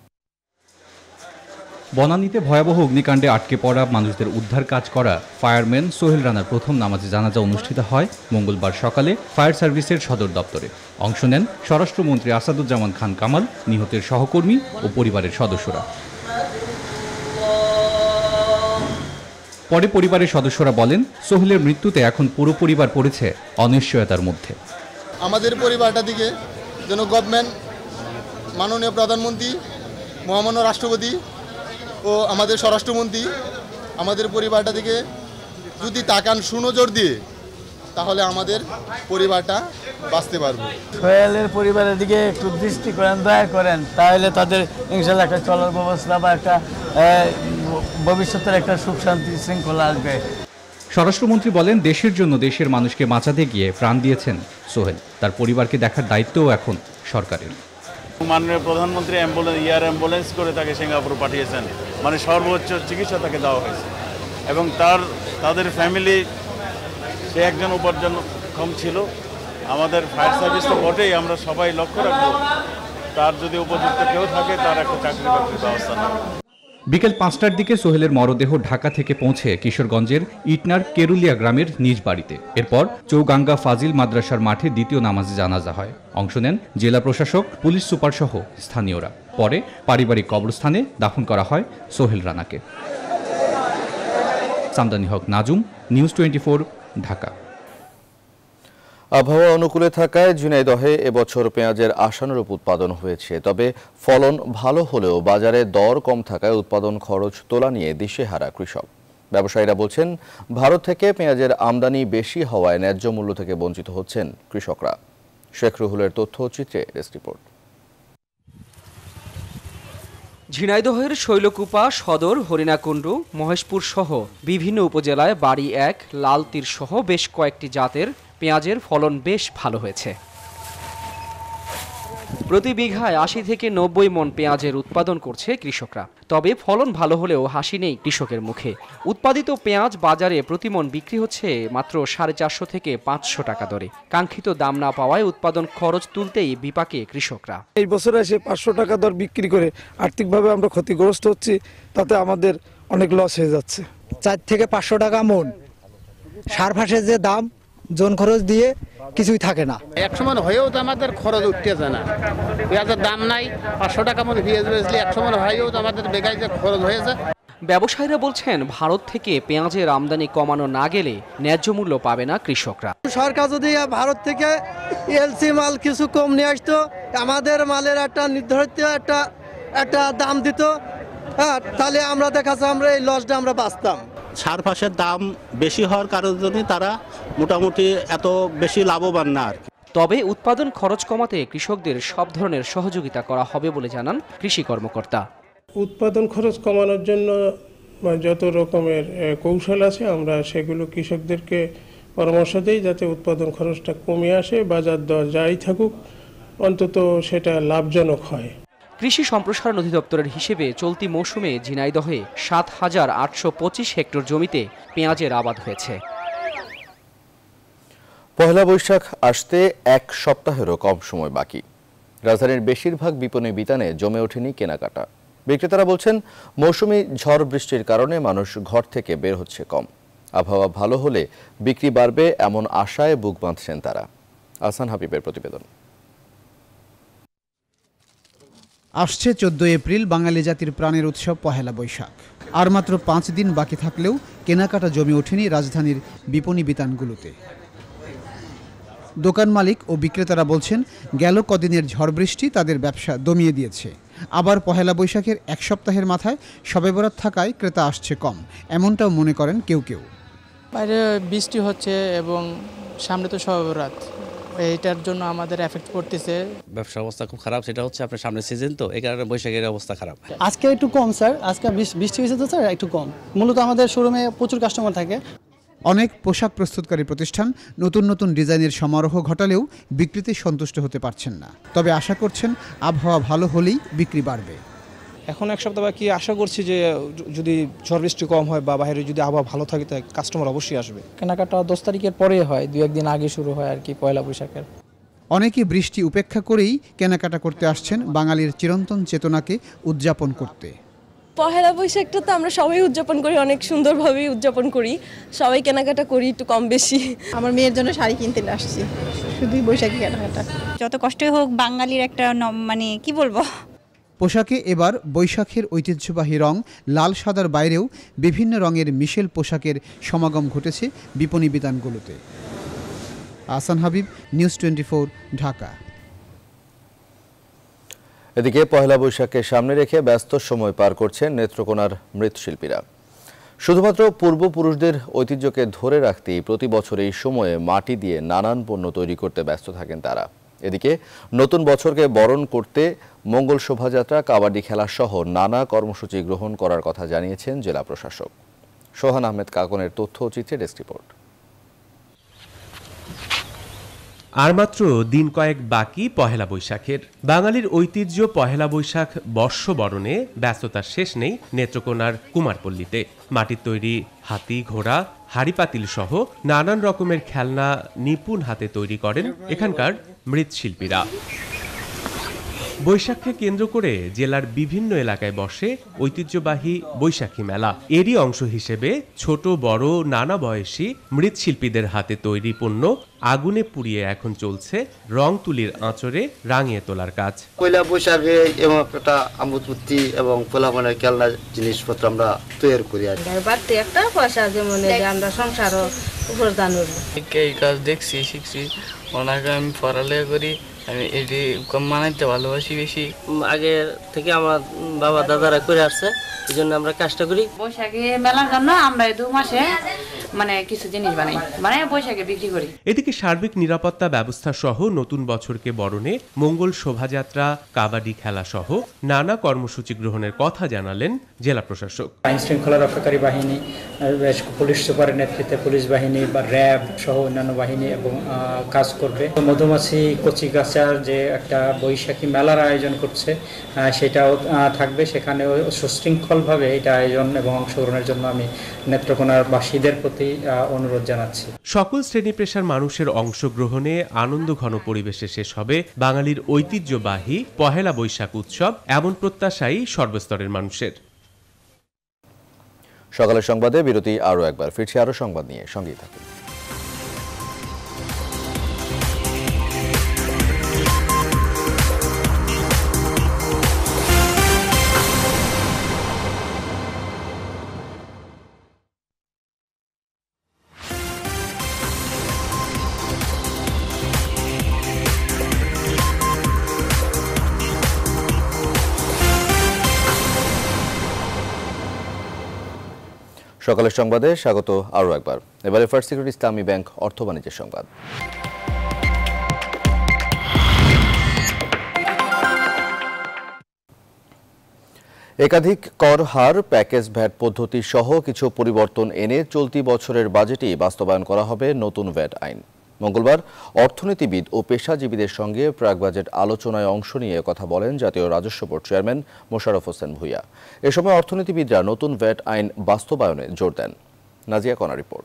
[SPEAKER 11] বনানীতে ভয়াবহ অগ্নিকাণ্ডে আটকে পড়া মানুষদের উদ্ধার কাজ করা ফায়ারম্যান সোহেল রানার প্রথম নামাজে জানাজা অনুষ্ঠিত হয় মঙ্গলবার সকালে ফায়ার সার্ভিসের সদর দপ্তরে। অংশ নেন স্বরাষ্ট্রমন্ত্রী আসাদুজ্জামান খান কামাল, নিহতের সহকর্মী ও পরিবারের সদস্যরা। পরে পরিবারের সদস্যরা বলেন, সোহেলের মৃত্যুতে এখন পুরো পরিবার পড়েছে অনিশ্চয়তার মধ্যে।
[SPEAKER 12] আমাদের পরিবারটা দিকে যেন গভর্নমেন্ট, মাননীয় প্রধানমন্ত্রী, মহামান্য রাষ্ট্রপতি ও আমাদের স্বরাষ্ট্রমন্ত্রী আমাদের পরিবারটা দিকে যদি তাকান সুনজর দিয়ে, তাহলে আমাদের পরিবারটা বাঁচতে পারবে।
[SPEAKER 13] সোহেলের পরিবারের দিকে একটু দৃষ্টি করেন, দয়া করেন, তাহলে তাদের ইনশাল্লাহ একটা চলার ব্যবস্থা বা একটা ভবিষ্যতের একটা সুখ শান্তি শৃঙ্খলা আসবে।
[SPEAKER 11] স্বরাষ্ট্রমন্ত্রী বলেন, দেশের জন্য দেশের মানুষকে বাঁচাতে গিয়ে প্রাণ দিয়েছেন সোহেল। তার পরিবারকে দেখার দায়িত্বও এখন সরকারের।
[SPEAKER 25] মাননীয় প্রধানমন্ত্রী অ্যাম্বুলেন্স করে তাকে সিঙ্গাপুর পাঠিয়েছেন, মানে সর্বোচ্চ চিকিৎসা তাকে দেওয়া হয়েছে। এবং তাদের ফ্যামিলি, সে একজন উপার্জনক্ষম ছিল। আমাদের ফায়ার সার্ভিস তো বটেই, আমরা সবাই লক্ষ্য রাখবো তার যদি উপযুক্ত কেউ থাকে তার একটা চাকরি বাকরির ব্যবস্থা নেই।
[SPEAKER 11] বিকেল 5টার দিকে সোহেলের মরদেহ ঢাকা থেকে পৌঁছে কিশোরগঞ্জের ইটনার কেরুলিয়া গ্রামের নিজ বাড়িতে। এরপর চৌগাঙ্গা ফাজিল মাদ্রাসার মাঠে দ্বিতীয় নামাজে জানাজা হয়। অংশ নেন জেলা প্রশাসক, পুলিশ সুপার সহ স্থানীয়রা। পরে পারিবারিক কবরস্থানে দাফন করা হয় সোহেল রানাকে। সামদানি হক নাজুম, নিউজ 24, ঢাকা।
[SPEAKER 1] আবহাওয়া অনুকূলে থাকায় ঝিনাইদহে এবছর পেঁয়াজের আশানুরূপ উৎপাদন হয়েছে। তবে ফলন ভালো হলেও বাজারে দর কম থাকায় উৎপাদন খরচ তোলা নিয়ে দিশেহারা কৃষক। ব্যবসায়ীরা বলছেন, ভারত থেকে পেঁয়াজের আমদানি বেশি হওয়ায় ন্যায্য মূল্য থেকে বঞ্চিত হচ্ছেন কৃষকরা। শেখ রুহুলের তথ্যচিত্রে ডেস্ক রিপোর্ট।
[SPEAKER 3] ঝিনাইদহের শৈলকুপা, সদর, হরিণাকুণ্ডু, মহেশপুর সহ বিভিন্ন উপজেলায় বাড়ি 1, লাল তীর সহ বেশ কয়েকটি জাতের পেঁয়াজের ফলন বেশ ভালো হয়েছে। প্রতি বিঘায় 80 থেকে 90 মণ পেঁয়াজের উৎপাদন করছে কৃষকরা। তবে ফলন ভালো হলেও হাসি নেই কৃষকের মুখে। উৎপাদিত পেঁয়াজ বাজারে প্রতি মণ বিক্রি হচ্ছে মাত্র 450 থেকে 500 টাকা দরে। কাঙ্ক্ষিত দাম না পাওয়ায় উৎপাদন খরচ তুলতেই বিপাকে কৃষকরা।
[SPEAKER 10] এই বছর এসে 500 টাকা দর বিক্রি করে আর্থিকভাবে আমরা ক্ষতিগ্রস্ত হচ্ছি, তাতে আমাদের অনেক লস হয়ে যাচ্ছে।
[SPEAKER 15] 4 থেকে 500 টাকা মণ, সার ফাঁসের যে দাম, জন খরচ দিয়ে কিছুই থাকে না।
[SPEAKER 16] এক সময় হয়েও তো আমাদের খরচ উঠতেছে না, পেঁয়াজের দাম নাই। 500 টাকা মতো পেঁয়াজ বেচলে এক সময় হয়েও তো আমাদের বেকায় যে খরচ হয়েছে।
[SPEAKER 3] ব্যবসায়ীরা বলছেন, ভারত থেকে পেঁয়াজের আমদানি কমানো না গেলে ন্যায্য মূল্য পাবে না কৃষকরা।
[SPEAKER 15] সরকার যদি ভারত থেকে এলসি মাল কিছু কম নিয়ে আসতো, আমাদের মালের একটা নির্ধারিত একটা দাম দিত, তাহলে আমরা দেখাচ্ছে আমরা এই লসটা আমরা বাঁচতাম।
[SPEAKER 17] সার ফাঁসের দাম বেশি হওয়ার কারণে তারা মোটামুটি এত বেশি লাভবান না আর কি।
[SPEAKER 3] তবে উৎপাদন খরচ কমাতে কৃষকদের সব ধরনের সহযোগিতা করা হবে বলে জানান কৃষি কর্মকর্তা।
[SPEAKER 18] উৎপাদন খরচ কমানোর জন্য যত রকমের কৌশল আছে আমরা সেগুলো কৃষকদেরকে পরামর্শ দিই, যাতে উৎপাদন খরচটা কমে আসে। বাজার দর যাই থাকুক, অন্তত সেটা লাভজনক হয়।
[SPEAKER 3] কৃষি সম্প্রসারণ অধিদপ্তরের হিসেবে চলতি মৌসুমে ঝিনাইদহে ৭,৮২৫ হেক্টর জমিতে পেঁয়াজের আবাদ হয়েছে।
[SPEAKER 1] পহেলা বৈশাখ আসতে 1 সপ্তাহেরও কম সময় বাকি। রাজধানীর বেশিরভাগ বিপণী বিতানে জমে ওঠেনি কেনাকাটা। বিক্রেতারা বলছেন, মৌসুমি ঝড় বৃষ্টির কারণে মানুষ ঘর থেকে বের হচ্ছে কম। আবহাওয়া ভালো হলে বিক্রি বাড়বে এমন আশায় বুক বাঁধছেন তারা। আহসান হাবিবের প্রতিবেদন।
[SPEAKER 19] আসছে 14 এপ্রিল বাঙালি জাতির প্রাণের উৎসব পহেলা বৈশাখ। আর মাত্র 5 দিন বাকি থাকলেও কেনাকাটা জমে ওঠেনি রাজধানীর বিপণী বিতানগুলোতে। দোকান মালিক ও বিক্রেতারা বলছেন, গেল কদিনের ঝড় বৃষ্টি তাদের ব্যবসা দমিয়ে দিয়েছে। আবার পহেলা বৈশাখের 1 সপ্তাহের মাথায় শবে বরাত থাকায় ক্রেতা আসছে কম, এমনটাও মনে করেন কেউ কেউ।
[SPEAKER 28] বাইরে বৃষ্টি হচ্ছে এবং সামনে তো শবে বরাত, এইটার জন্য আমাদের এফেক্ট করতেছে।
[SPEAKER 29] ব্যবসার অবস্থা খুব খারাপ, সেটা হচ্ছে আপনার সামনে সিজন, তো এই কারণে বৈশাখের অবস্থা খারাপ।
[SPEAKER 30] আজকে একটু কম স্যার, আজকে বৃষ্টি হয়েছে তো স্যার একটু কম। মূলত আমাদের শোরুমে প্রচুর কাস্টমার থাকে।
[SPEAKER 19] অনেক পোশাক প্রস্তুতকারী প্রতিষ্ঠান নতুন নতুন ডিজাইনের সমারোহ ঘটালেও বিক্রিতে সন্তুষ্ট হতে পারছেন না। তবে আশা করছেন আবহাওয়া ভালো হলেই বিক্রি বাড়বে।
[SPEAKER 31] এখন 1 সপ্তাহ বাকি, আশা করছি যে যদি ঝড় বৃষ্টি কম হয় বা বাইরে যদি আবহাওয়া ভালো থাকে তাই কাস্টমার অবশ্যই আসবে।
[SPEAKER 28] কেনাকাটা 10 তারিখের পরে হয়, 2-1 দিন আগে শুরু হয় আর কি পয়লা বৈশাখের।
[SPEAKER 19] অনেকে বৃষ্টি উপেক্ষা করেই কেনাকাটা করতে আসছেন বাঙালির চিরন্তন চেতনাকে উদযাপন করতে।
[SPEAKER 32] পহেলা বৈশাখটা তো আমরা সবাই উদযাপন করি, অনেক সুন্দরভাবেই উদযাপন করি, সবাই কেনাকাটা করি একটু কম বেশি। আমার মেয়ের জন্য শাড়ি কিনতে আসছি, শুধুই বৈশাখী কেনাকাটা।
[SPEAKER 33] যত কষ্টই হোক বাঙালির একটা মানে কি বলবো।
[SPEAKER 19] পোশাকে এবার বৈশাখের ঐতিহ্যবাহী রং লাল সাদার বাইরেও বিভিন্ন রঙের মিশেল পোশাকের সমাগম ঘটেছে বিপণী বিতানগুলোতে। আহসান হাবিব, নিউজ 24, ঢাকা।
[SPEAKER 1] এদিকে পহেলা বৈশাখকে সামনে রেখে ব্যস্ত সময় পার করছেন নেত্রকোনার মৃৎশিল্পীরা। শুধুমাত্র পূর্বপুরুষদের ঐতিহ্যকে ধরে রাখতেই প্রতি বছর এই সময়ে মাটি দিয়ে নানান পণ্য তৈরি করতে ব্যস্ত থাকেন তারা। এদিকে নতুন বছরকে বরণ করতে মঙ্গল শোভাযাত্রা, কাবাডি খেলা সহ নানা কর্মসূচি গ্রহণ করার কথা জানিয়েছেন জেলা প্রশাসক। সোহান আহমেদ কাকনের তথ্যচিত্রে ডেস্ক রিপোর্ট।
[SPEAKER 34] আর মাত্র দিন কয়েক বাকি পহেলা বৈশাখের। বাঙালির ঐতিহ্য পহেলা বৈশাখ বর্ষবরণে ব্যস্ততার শেষ নেই নেত্রকোনার কুমারপল্লীতে। মাটির তৈরি হাতি, ঘোড়া, হাড়ি পাতিল সহ নানান রকমের খেলনা নিপুণ হাতে তৈরি করেন এখানকার মৃৎশিল্পীরা। বৈশাখকে কেন্দ্র করে জেলার বিভিন্ন এলাকায় বসে ঐতিহ্যবাহী বৈশাখী মেলা। এরই অংশ হিসেবে ছোট বড় নানা বয়সী মৃৎশিল্পীদের হাতে তৈরি পণ্য আগুনে পুড়িয়ে এখন চলছে রং তুলির আঁচড়ে রাঙিয়ে তোলার কাজ।
[SPEAKER 2] পয়লা বৈশাখে এবং একটা আমোদমূর্তি এবং পোলাপানের খেলনা জিনিসপত্র আমরা তৈরি করি।
[SPEAKER 4] বাড়তি একটা পয়সা যেমন আমরা সংসারও উপার্জন করব।
[SPEAKER 5] এই কাজ দেখছি শিখছি, ওনাকে আমি পড়ালেখা করি, আমি এটি মানাইতে ভালোবাসি বেশি।
[SPEAKER 4] আগে থেকে আমার বাবা দাদারা করে আসছে, এই জন্য আমরা কাজটা করি।
[SPEAKER 6] বৈশাখী মেলার জন্য আমরা 2 মাসে কিছু জিনিস বানাই বৈশাখে বিক্রি করি।
[SPEAKER 34] এদিকে সার্বিক নিরাপত্তা ব্যবস্থা সহ নতুন বছরকে বরণে মঙ্গল শোভাযাত্রা, কাবাডি খেলা সহ নানা কর্মসূচি গ্রহণের কথা জানালেন জেলা প্রশাসক।
[SPEAKER 8] আইন শৃঙ্খলা রক্ষাকারী বাহিনী, পুলিশ সুপারের নেতৃত্বে পুলিশ বাহিনী বা র্যাব সহ অন্যান্য বাহিনী এবং কাজ করবে। মধুমাছি কচিকাচার যে একটা বৈশাখী মেলার আয়োজন করছে সেটাও থাকবে, সেখানেও সুশৃঙ্খলভাবে এটা আয়োজন এবং অংশগ্রহণের জন্য আমি নেত্রকোনার বাসীদের প্রতি অনুরোধ জানাচ্ছি।
[SPEAKER 34] সকল শ্রেণী পেশার মানুষের অংশগ্রহণে আনন্দঘন পরিবেশে শেষ হবে বাঙালির ঐতিহ্যবাহী পহেলা বৈশাখ উৎসব, এমন প্রত্যাশাই সর্বস্তরের মানুষের।
[SPEAKER 1] সকালের সংবাদে বিরতি, আরও একবার ফিরছি আরও সংবাদ নিয়ে, সঙ্গেই থাকুন। সকালের সংবাদে স্বাগত আরও একবার। এবারে ফার্স্ট সিকিউরিটি ইসলামী ব্যাংক অর্থ বাণিজ্যের সংবাদ। একাধিক কর হার, প্যাকেজ ভ্যাট পদ্ধতি সহ কিছু পরিবর্তন এনে চলতি বছরের বাজেটেই বাস্তবায়ন করা হবে নতুন ভ্যাট আইন। মঙ্গলবার অর্থনীতিবিদ ও পেশাজীবীদের সঙ্গে প্রাক বাজেট আলোচনায় অংশ নিয়ে কথা বলেন জাতীয় রাজস্ব বোর্ড চেয়ারম্যান মোশাররফ হোসেন ভূঁইয়া। এ সময় অর্থনীতিবিদরা নতুন ভ্যাট আইন বাস্তবায়নে জোর দেন। নাজিয়া কণা রিপোর্ট।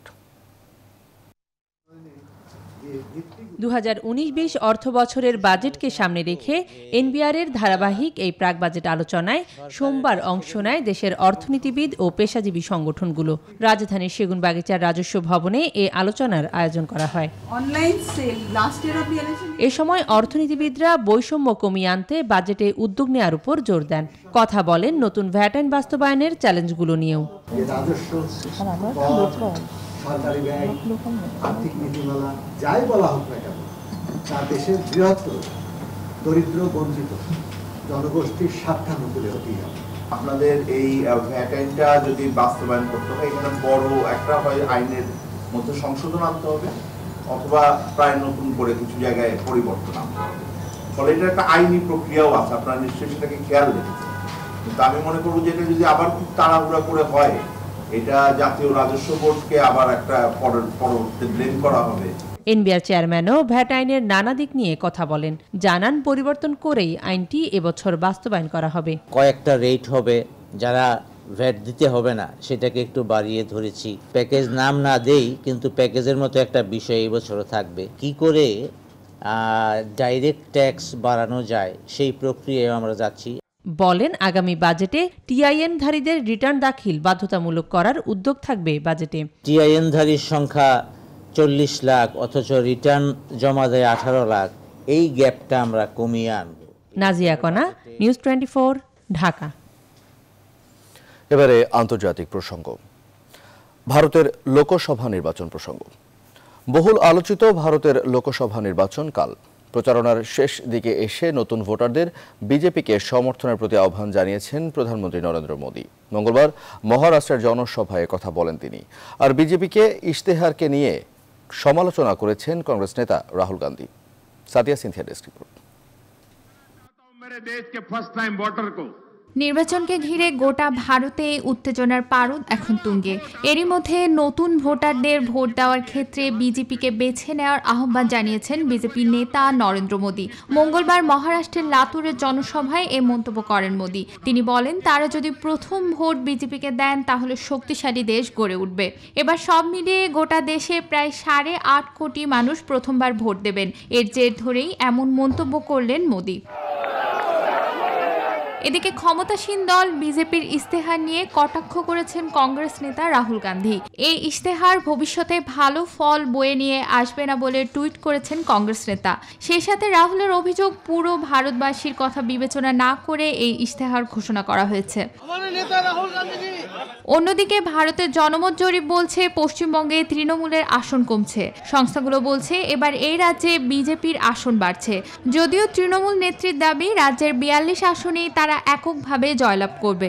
[SPEAKER 9] 2019-20 অর্থ বছরের বাজেটকে সামনে রেখে এনবিআরের ধারাবাহিক এই প্রাক বাজেট আলোচনায় সোমবার অংশ নেয় দেশের অর্থনীতিবিদ ও পেশাজীবী সংগঠনগুলো। রাজধানীর সেগুনবাগিচার রাজস্ব ভবনে এই আলোচনার আয়োজন করা হয়। এ সময় অর্থনীতিবিদরা বৈষম্য কমিয়ে আনতে বাজেটে উদ্যোগ নেওয়ার উপর জোর দেন। কথা বলেন নতুন ভ্যাট আইন বাস্তবায়নের চ্যালেঞ্জগুলো নিয়েও।
[SPEAKER 14] সরকারি ব্যয়, আর্থিক নীতিমালা যাই বলা হোক না কেন, তা দেশের বৃহত্তর দরিদ্র বঞ্চিত জনগোষ্ঠীর স্বার্থানুকূলে হতেই হবে।
[SPEAKER 20] আপনাদের এই ভ্যাট আইনটা যদি বাস্তবায়ন করতে হয়, এখানে বড় একটা হয় আইনের মধ্যে সংশোধন আনতে হবে অথবা প্রায় নতুন করে কিছু জায়গায় পরিবর্তন আনতে হবে। ফলে এটা একটা আইনি প্রক্রিয়াও আছে, আপনারা নিশ্চয়ই সেটাকে খেয়াল রেখেছেন। কিন্তু আমি মনে করবো যে এটা যদি আবার খুব তাড়াহুড়া করে হয়, এটা জাতীয় রাজস্ব বোর্ডকে আবার একটা পরবর্তীতে ব্লেম করা হবে।
[SPEAKER 9] এনবিআর চেয়ারম্যানও ভ্যাট আইনের নানা দিক নিয়ে কথা বলেন। জানান পরিবর্তন করেই আইনটি এবছর বাস্তবায়ন করা হবে।
[SPEAKER 21] কয়েকটা রেট হবে, যারা ভ্যাট দিতে হবে না সেটাকে একটু বাড়িয়ে ধরেছি। প্যাকেজ নাম না দেই, কিন্তু প্যাকেজের মতো একটা বিষয় এবছরও থাকবে। কি করে ডাইরেক্ট ট্যাক্স বাড়ানো যায় সেই প্রক্রিয়ায় আমরা যাচ্ছি।
[SPEAKER 9] বলেন আগামী বাজেটে টিআইএনধারীদের রিটার্ন দাখিল বাধ্যতামূলক করার উদ্যোগ থাকবে বাজেটে।
[SPEAKER 21] টিআইএনধারীর সংখ্যা 40 লাখ, অথচ রিটার্ন জমা দেয় 18 লাখ। এই গ্যাপটা আমরা কমিয়ে আনব।
[SPEAKER 9] নাজিয়া কণা, নিউজ 24, ঢাকা।
[SPEAKER 1] এবারে আন্তর্জাতিক প্রসঙ্গ। ভারতের লোকসভা নির্বাচন প্রসঙ্গ। বহুল আলোচিত ভারতের লোকসভা নির্বাচন কাল। প্রচারণার শেষ দিকে এসে নতুন ভোটারদের বিজেপিকে সমর্থনের প্রতি আহ্বান জানিয়েছেন প্রধানমন্ত্রী নরেন্দ্র মোদী। মঙ্গলবার মহারাষ্ট্রের জনসভায় কথা বলেন তিনি। আর বিজেপিকে ইশতেহারকে নিয়ে সমালোচনা করেছেন কংগ্রেস নেতা রাহুল গান্ধী। Sadia Synthia desk report.
[SPEAKER 22] নির্বাচনকে ঘিরে গোটা ভারতে উত্তেজনার পারদ এখন তুঙ্গে। এরই মধ্যে নতুন ভোটারদের ভোট দেওয়ার ক্ষেত্রে বিজেপিকে বেছে নেওয়ার আহ্বান জানিয়েছেন বিজেপি নেতা নরেন্দ্র মোদী। মঙ্গলবার মহারাষ্ট্রের লাতুরের জনসভায় এ মন্তব্য করেন মোদী। তিনি বলেন, তারা যদি প্রথম ভোট বিজেপিকে দেন তাহলে শক্তিশালী দেশ গড়ে উঠবে। এবার সব মিলিয়ে গোটা দেশে প্রায় 8.5 কোটি মানুষ প্রথমবার ভোট দেবেন। এর জের ধরেই এমন মন্তব্য করলেন মোদী। এদিকে ক্ষমতাসীন দল বিজেপির ইস্তেহার নিয়ে কটাক্ষ করেছেন কংগ্রেস নেতা রাহুল গান্ধী। এই ইস্তেহার ভবিষ্যতে ভালো ফল বয়ে নিয়ে আসবে না বলে টুইট করেছেন কংগ্রেস নেতা। সেই সাথে রাহুলের অভিযোগ, পুরো ভারতবাসীর কথা বিবেচনা না করে এই ইস্তেহার ঘোষণা করা হয়েছে। অন্যদিকে ভারতের জনমত জরিপ বলছে পশ্চিমবঙ্গে তৃণমূলের আসন কমছে। সংস্থাগুলো বলছে এবার এই রাজ্যে বিজেপির আসন বাড়ছে। যদিও তৃণমূল নেত্রীর দাবি রাজ্যের 42 আসনেই তারা এককভাবে জয়লাভ করবে।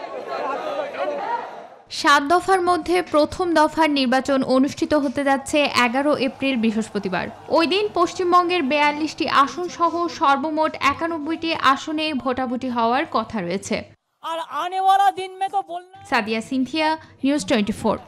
[SPEAKER 22] 7 দফার মধ্যে প্রথম দফার নির্বাচন অনুষ্ঠিত হতে যাচ্ছে 11 এপ্রিল বৃহস্পতিবার। ওই দিন পশ্চিমবঙ্গের 42টি আসন সহ সর্বমোট 91টি আসনে ভোটাভুটি হওয়ার কথা রয়েছে।
[SPEAKER 7] আর आने वाला दिन में तो बोलना।
[SPEAKER 22] সাদিয়া সিনথিয়া, নিউজ 24।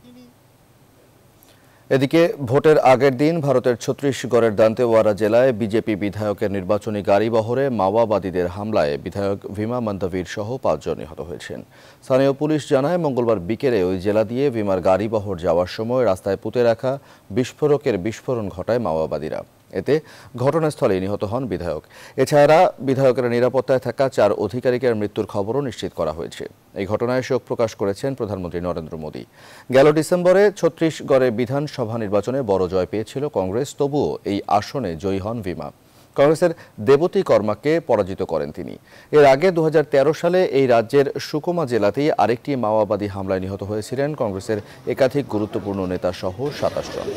[SPEAKER 1] এদিকে ভোটের আগের দিন ভারতের ছত্তিশগড়ের দান্তেওয়াড়া জেলায় বিজেপি বিধায়কের নির্বাচনী গাড়ি বহরে মাওবাদীদের হামলায় বিধায়ক ভীমা মন্দবীর সহ 5 জন নিহত হয়েছেন। স্থানীয় পুলিশ জানায় মঙ্গলবার বিকেলে ওই জেলা দিয়ে ভীমার গাড়ি বহর যাওয়ার সময় রাস্তায় পুঁতে রাখা বিস্ফোরকের বিস্ফোরণ ঘটায় মাওবাদীরা। এতে ঘটনাস্থলেই নিহত হন বিধায়ক। এছাড়া বিধায়কের নিরাপত্তায় থাকা 4 অধিকারিকের মৃত্যুর খবরও নিশ্চিত করা হয়েছে। এই ঘটনায় শোক প্রকাশ করেছেন প্রধানমন্ত্রী নরেন্দ্র মোদী। গেল ডিসেম্বরে ছত্তিশগড়ে বিধানসভা নির্বাচনে বড় জয় পেয়েছিল কংগ্রেস, তবুও এই আসনে জয়ী হন ভীমা। কংগ্রেসের দেবতী কর্মাকে পরাজিত করেন তিনি। এর আগে 2013 সালে এই রাজ্যের সুকমা জেলাতেই আরেকটি মাওবাদী হামলায় নিহত হয়েছিলেন কংগ্রেসের একাধিক গুরুত্বপূর্ণ নেতা সহ 27 জন।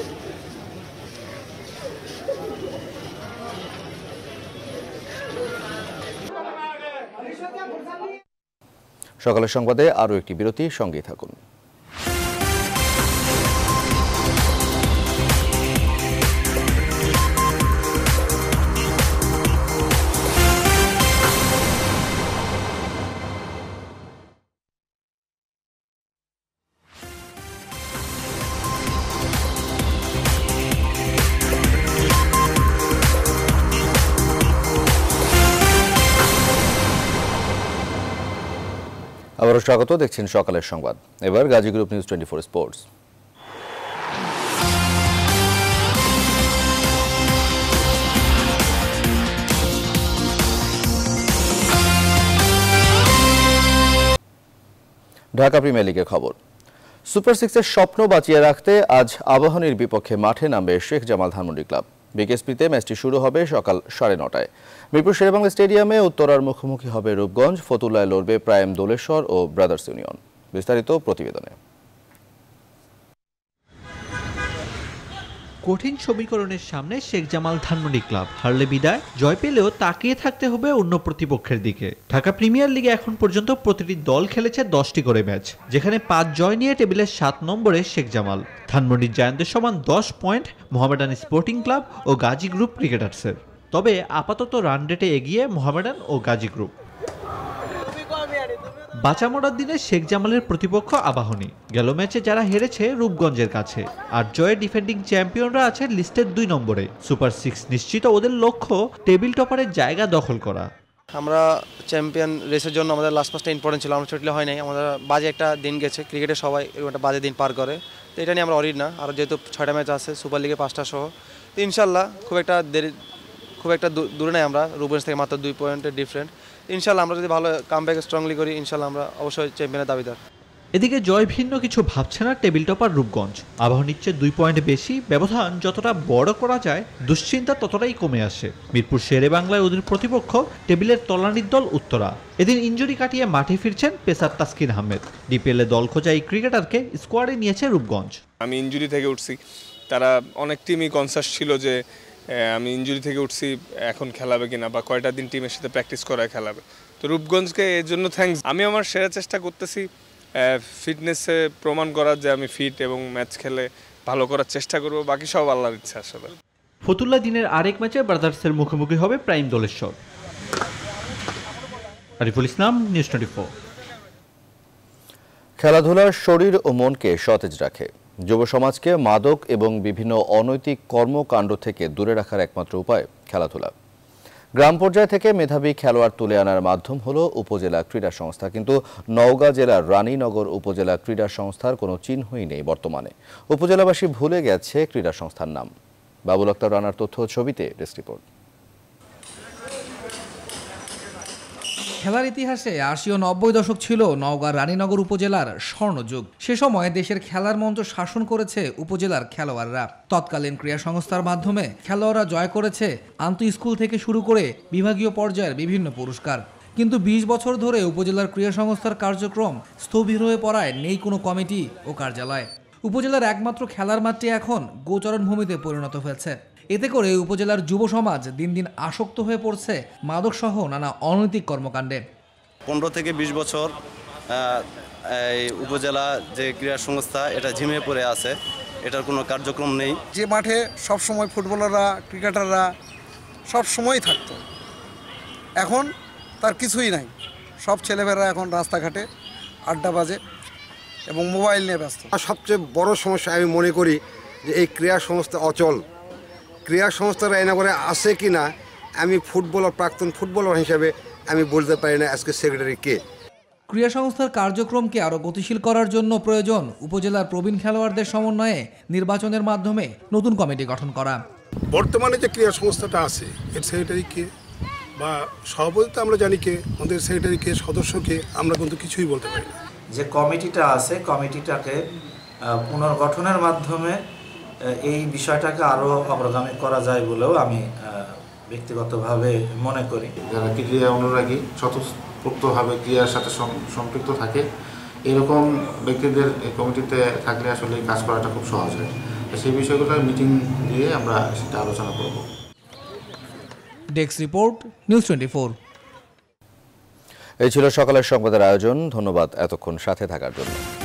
[SPEAKER 1] সকালের সংবাদে আরও একটি বিরতি, সঙ্গেই থাকুন। আবারও স্বাগত, দেখছেন সকালের সংবাদ। এবার Gazi group news 24 sports. Dhaka premier লিগের খবর। সুপার সিক্সের স্বপ্ন বাঁচিয়ে রাখতে আজ আবাহনীর বিপক্ষে মাঠে নামবে শেখ জামাল ধানমন্ডি ক্লাব। বিকেএসপিতে ম্যাচটি শুরু হবে সকাল 9:30টায়। মিরপুর শেরেবাংলা স্টেডিয়ামে উত্তরার মুখোমুখি হবে রূপগঞ্জ, ফতুল্লায় লড়বে প্রাইম দোলেশ্বর ও ব্রাদার্স ইউনিয়ন। বিস্তারিত প্রতিবেদনে।
[SPEAKER 10] কঠিন সমীকরণের সামনে শেখ জামাল ধানমন্ডি ক্লাব হারলে বিদায়, জয় পেলেও তাকিয়ে থাকতে হবে অন্য প্রতিপক্ষের দিকে। ঢাকা প্রিমিয়ার লিগে এখন পর্যন্ত প্রতিটি দল খেলেছে 10টি করে ম্যাচ, যেখানে 5 জয় নিয়ে টেবিলের 7 নম্বরে শেখ জামাল। ধানমন্ডির জায়ান্তের সমান 10 পয়েন্ট মোহামেডান স্পোর্টিং ক্লাব ও গাজী গ্রুপ ক্রিকেটার্সের। তবে আপাতত রান রেটে এগিয়ে মোহামেডান ও গাজী গ্রুপ। বাঁচামরার দিনে শেখ জামালের প্রতিপক্ষ আবাহনী। গেল ম্যাচে যারা হেরেছে রূপগঞ্জের কাছে, আর জয়ে ডিফেন্ডিং চ্যাম্পিয়নরা আছে লিস্টের 2 নম্বরে। সুপার 6 নিশ্চিত ওদের লক্ষ্য টেবিল টপারের জায়গা দখল করা।
[SPEAKER 31] আমরা চ্যাম্পিয়ন রেসের জন্য আমাদের লাস্ট ম্যাচটা ইম্পর্টেন্ট ছিল, আমরা ছুটলে হয় নাই। আমাদের বাজে একটা দিন গেছে, ক্রিকেটে সবাই একটা বাজে দিন পার করে, তো এটা নিয়ে আমরা অরিড না। আর যেহেতু 6টা ম্যাচ আছে সুপার লিগে 5টা সহ, তো ইনশাল্লাহ খুব একটা দূরে নাই আমরা রূপগঞ্জ থেকে, মাত্র 2 পয়েন্টের ডিফারেন্ট। ইনশাল্লাহ আমরা যদি ভালো কামব্যাক স্ট্রংলি করি, ইনশাল্লাহ আমরা অবশ্যই চ্যাম্পিয়নের দাবিদার।
[SPEAKER 10] এদিকে জয় ভিন্ন কিছু ভাবছে না টেবিল টপার রূপগঞ্জ। আবাহনীর চেয়ে 2 পয়েন্ট বেশি, ব্যবধান যতটা বড় করা যায় দুশ্চিন্তা ততটাই কমে আসে। মিরপুর শেরে বাংলায় ওদের প্রতিপক্ষ টেবিলের তলানির দল উত্তরা। এদিন ইনজুরি কাটিয়ে মাঠে ফিরছেন পেসার তাসকিন আহমেদ। ডিপিএল এ দল খোঁজা এই ক্রিকেটারকে স্কোয়াডে নিয়েছে রূপগঞ্জ।
[SPEAKER 11] আমি ইনজুরি থেকে উঠছি, তারা অনেক টিমই কনসাস ছিল যে আমি ইনজুরি থেকে উঠছি, এখন খেলাবে কিনা বা কয়টা দিন টিমের সাথে প্র্যাকটিস করায় খেলাবে। তো রূপগঞ্জকে এর জন্য থ্যাঙ্কস। আমি আমার সেরা চেষ্টা করতেছি ফিটনেসে প্রমাণ করার যে আমি ফিট এবং ম্যাচ খেলে ভালো করার চেষ্টা করব, বাকি সব আল্লাহর ইচ্ছা আসলে।
[SPEAKER 10] ফতুল্লা দিনের আরেক ম্যাচে ব্রাদার্সের মুখোমুখি হবে প্রাইম দোলেশ্বর। আরিফুল ইসলাম, নিউজ 24।
[SPEAKER 1] খেলাধুলা শরীর ও মনকে সতেজ রাখে। যুব সমাজকে মাদক এবং বিভিন্ন অনৈতিক কর্মকাণ্ড থেকে দূরে রাখার একমাত্র উপায় খেলাধুলা। গ্রাম পর্যায় থেকে মেধাবী খেলোয়াড় তুলে আনার মাধ্যম হলো উপজেলা ক্রীড়া সংস্থা, কিন্তু নওগাঁ জেলার রানীনগর উপজেলা ক্রীড়া সংস্থার কোনো চিহ্নই নেই বর্তমানে। উপজেলাবাসী ভুলে গেছে ক্রীড়া সংস্থার নাম। বাবুল আক্তার রানার তথ্য ছবিতে ডেস্ক রিপোর্ট।
[SPEAKER 3] খেলার ইতিহাসে ৮০ ও ৯০ দশক ছিল নওগাঁ রানীনগর উপজেলার স্বর্ণযুগ। সে সময় দেশের খেলার মঞ্চ শাসন করেছে উপজেলার খেলোয়াড়রা। তৎকালীন ক্রীড়া সংস্থার মাধ্যমে খেলোয়াড়রা জয় করেছে আন্তঃস্কুল থেকে শুরু করে বিভাগীয় পর্যায়ের বিভিন্ন পুরস্কার। কিন্তু ২০ বছর ধরে উপজেলার ক্রীড়া সংস্থার কার্যক্রম স্থবির হয়ে পড়ায় নেই কোনো কমিটি ও কার্যালয়। উপজেলার একমাত্র খেলার মাঠটি এখন গোচরণ ভূমিতে পরিণত হয়েছে। এতে করে উপজেলার যুব সমাজ দিন দিন আসক্ত হয়ে পড়ছে মাদকসহ নানা অনৈতিক কর্মকাণ্ডে।
[SPEAKER 12] ১৫ থেকে ২০ বছর এই উপজেলা যে ক্রীড়া সংস্থা এটা ঝিমিয়ে পড়ে আছে, এটার কোনো কার্যক্রম নেই।
[SPEAKER 13] যে মাঠে সবসময় ফুটবলাররা ক্রিকেটাররা সবসময় থাকতো, এখন তার কিছুই নাই। সব ছেলেমেয়েরা এখন রাস্তাঘাটে আড্ডা বাজে এবং মোবাইল নিয়ে ব্যস্ত।
[SPEAKER 15] সবচেয়ে বড় সমস্যা আমি মনে করি যে এই ক্রীড়া সংস্থা অচল। ক্রীড়া সংস্থার আইনা করে আছে কি না, আমি ফুটবলার প্রাক্তন ফুটবলার হিসেবে আমি বলতে পারি না আজকে সেক্রেটারি কে।
[SPEAKER 3] ক্রীড়া সংস্থার কার্যক্রমকে আরও গতিশীল করার জন্য প্রয়োজন উপজেলার প্রবীণ খেলোয়াড়দের সমন্বয়ে নির্বাচনের মাধ্যমে নতুন কমিটি গঠন করা।
[SPEAKER 16] বর্তমানে যে ক্রীড়া সংস্থাটা আছে এর সেক্রেটারি কে বা সভাপতি তো আমরা জানি কে, আমাদের সেক্রেটারি কে, সদস্য কে, আমরা কিন্তু কিছুই বলতে পারি না।
[SPEAKER 17] যে কমিটিটা আছে কমিটিটাকে পুনর্গঠনের মাধ্যমে এই বিষয়টাকে আরও অগ্রগামী করা যায় বলেও আমি ব্যক্তিগতভাবে মনে করি।
[SPEAKER 18] যারা ক্রীড়া অনুরাগী স্বতঃস্ফূর্তভাবে ক্রীড়ার সাথে সম্পৃক্ত থাকে এরকম ব্যক্তিদের এই কমিটিতে থাকলে আসলে কাজ করাটা খুব সহজ হয়। সেই বিষয়গুলো মিটিং দিয়ে আমরা সেটা আলোচনা করব।
[SPEAKER 3] Desk report, news 24।
[SPEAKER 1] এই ছিল সকালের সংবাদের আয়োজন। ধন্যবাদ এতক্ষণ সাথে থাকার জন্য।